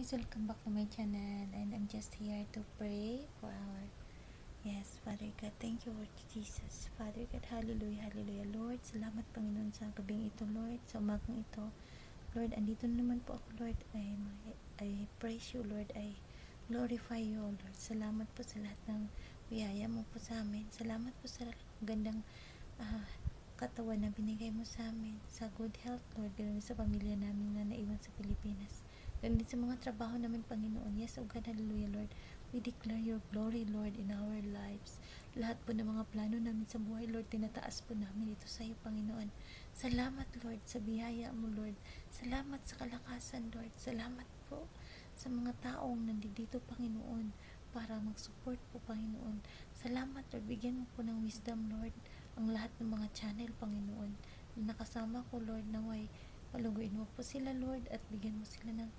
guys, welcome back to my channel, and I'm just here to pray for our Father God. Thank you, Lord Jesus. Father God, hallelujah, hallelujah. Lord, salamat Panginoon sa gabing ito, Lord, sa umagang ito. Lord, andito naman po ako, Lord. I praise you, Lord. I glorify you, Lord. Salamat po sa lahat ng biyaya mo po sa amin. Salamat po sa gandang katawan na binigay mo sa amin, sa good health, Lord, ganoon sa pamilya namin na naiwan sa Pilipinas, ganoon sa mga trabaho namin, Panginoon. Yes, O God, hallelujah, Lord. We declare your glory, Lord, in our lives. Lahat po ng mga plano namin sa buhay, Lord, tinataas po namin ito sa iyo, Panginoon. Salamat, Lord, sa biyaya mo, Lord. Salamat sa kalakasan, Lord. Salamat po sa mga taong nandito, Panginoon, para mag-support po, Panginoon. Salamat, Lord. Bigyan mo po ng wisdom, Lord, ang lahat ng mga channel, Panginoon, na nakasama ko, Lord, naway paluguin mo po sila, Lord, at bigyan mo sila ng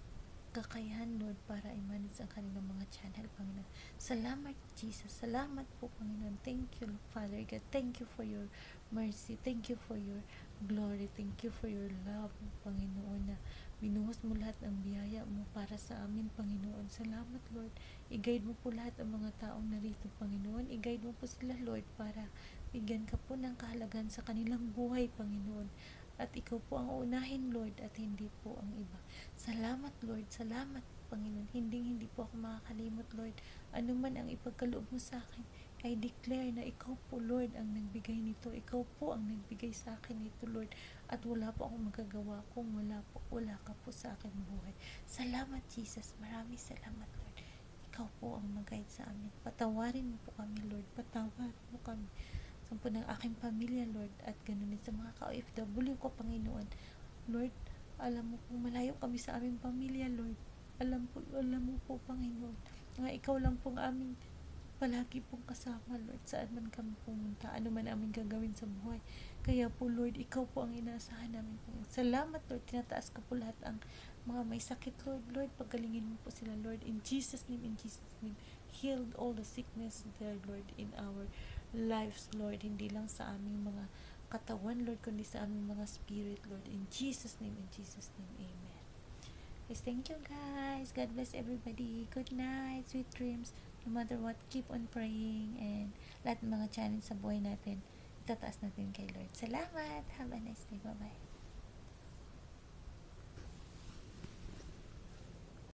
kakayahan, Lord, para i-manage ang kanilang mga channel, Panginoon. Salamat, Jesus. Salamat po, Panginoon. Thank you, Father God. Thank you for your mercy. Thank you for your glory. Thank you for your love, Panginoon, na binuhos mo lahat ng biyaya mo para sa amin, Panginoon. Salamat, Lord. I-guide mo po lahat ang mga taong narito, Panginoon. I-guide mo po sila, Lord, para bigyan ka po ng kahalagan sa kanilang buhay, Panginoon. At ikaw po ang unahin, Lord, at hindi po ang iba. Salamat, Lord. Salamat, Panginoon. Hindi po ako makakalimot, Lord. Ano man ang ipagkaloob mo sa akin, I declare na ikaw po, Lord, ang nagbigay nito. Ikaw po ang nagbigay sa akin nito, Lord. At wala po akong magagawa kung wala ka po sa akin buhay. Salamat, Jesus. Maraming salamat, Lord. Ikaw po ang mag-guide sa amin. Patawarin mo po kami, Lord. Patawarin mo kami sa po ng aking pamilya, Lord, at ganun din sa mga ka-OFW ko, Panginoon. Lord, alam mo po, malayo kami sa aming pamilya, Lord. Alam mo po, Panginoon, nga ikaw lang po ang aming palagi pong kasama, Lord, saan man kami pumunta, ano man aming gagawin sa buhay. Kaya po, Lord, ikaw po ang inaasahan namin, Panginoon. Salamat, Lord, tinataas ka po lahat ang mga may sakit, Lord. Lord, paggalingin mo po sila, Lord, in Jesus' name, healed all the sickness there, Lord, in our lives, Lord, hindi lang sa aming mga katawan, Lord, kundi sa aming mga spirit, Lord, in Jesus' name, amen. Yes, thank you, guys. God bless everybody. Good night, sweet dreams. No matter what, keep on praying, and lahat ng mga challenge sa buhay natin, itataas natin kay Lord. Salamat. Have a nice day. Bye-bye.